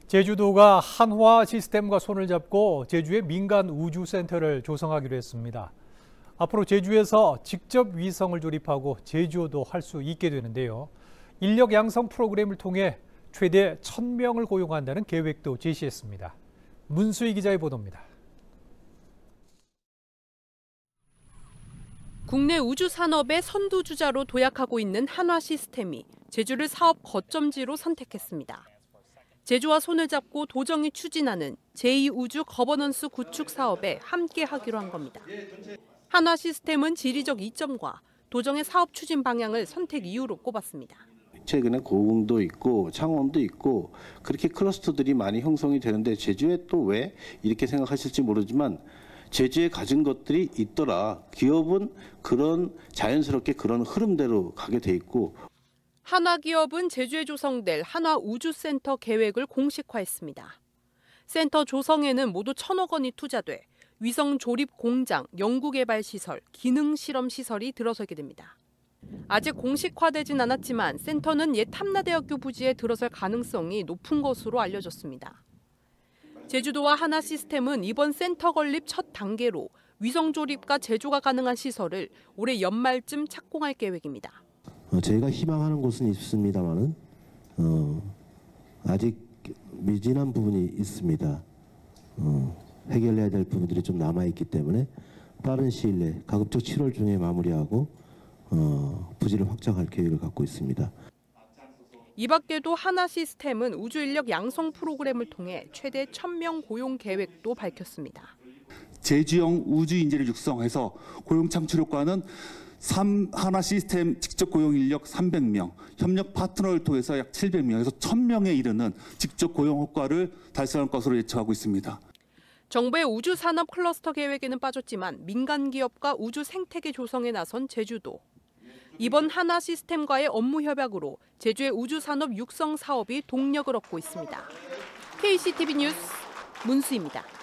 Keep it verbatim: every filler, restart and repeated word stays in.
제주도가 한화 시스템과 손을 잡고 제주의 민간 우주센터를 조성하기로 했습니다. 앞으로 제주에서 직접 위성을 조립하고 제주도 할 수 있게 되는데요. 인력 양성 프로그램을 통해 최대 천 명을 고용한다는 계획도 제시했습니다. 문수희 기자의 보도입니다. 국내 우주 산업의 선두주자로 도약하고 있는 한화 시스템이 제주를 사업 거점지로 선택했습니다. 제주와 손을 잡고 도정이 추진하는 제이 우주 거버넌스 구축 사업에 함께 하기로 한 겁니다. 한화 시스템은 지리적 이점과 도정의 사업 추진 방향을 선택 이유로 꼽았습니다. 최근에 고흥도 있고 창원도 있고 그렇게 클러스터들이 많이 형성이 되는데 제주에 또 왜 이렇게 생각하실지 모르지만 제주에 가진 것들이 있더라. 기업은 그런 자연스럽게 그런 흐름대로 가게 돼 있고. 한화 기업은 제주에 조성될 한화 우주센터 계획을 공식화했습니다. 센터 조성에는 모두 천억 원이 투자돼 위성 조립 공장, 연구개발 시설, 기능 실험 시설이 들어서게 됩니다. 아직 공식화되진 않았지만 센터는 옛 탐라대학교 부지에 들어설 가능성이 높은 것으로 알려졌습니다. 제주도와 한화 시스템은 이번 센터 건립 첫 단계로 위성 조립과 제조가 가능한 시설을 올해 연말쯤 착공할 계획입니다. 어, 저희가 희망하는 곳은 있습니다만은 어, 아직 미진한 부분이 있습니다. 어, 해결해야 될 부분들이 좀 남아있기 때문에 빠른 시일 내에 가급적 칠월 중에 마무리하고 어, 부지를 확장할 계획을 갖고 있습니다. 이 밖에도 한화 시스템은 우주 인력 양성 프로그램을 통해 최대 천 명 고용 계획도 밝혔습니다. 제주형 우주 인재를 육성해서 고용 창출 효과는 한화 시스템 직접 고용 인력 삼백 명, 협력 파트너를 통해서 약 칠백 명에서 천 명에 이르는 직접 고용 효과를 달성할 것으로 예측하고 있습니다. 정부의 우주 산업 클러스터 계획에는 빠졌지만 민간 기업과 우주 생태계 조성에 나선 제주도. 이번 한화 시스템과의 업무 협약으로 제주의 우주 산업 육성 사업이 동력을 얻고 있습니다. 케이씨티비 뉴스 문수희입니다.